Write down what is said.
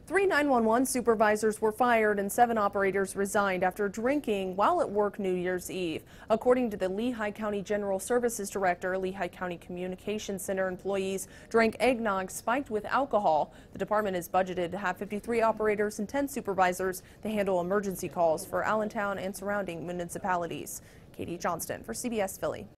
Three 911 supervisors were fired and 7 operators resigned after drinking while at work New Year's Eve. According to the Lehigh County General Services Director, Lehigh County Communications Center employees drank eggnog spiked with alcohol. The department is budgeted to have 53 operators and 10 supervisors to handle emergency calls for Allentown and surrounding municipalities. Katie Johnston for CBS Philly.